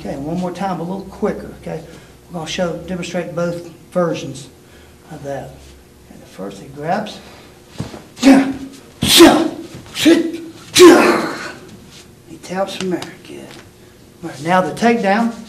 Okay, one more time, a little quicker, okay? We're going to demonstrate both versions of that. And the first, he grabs. He taps from there, good. All right, now the takedown.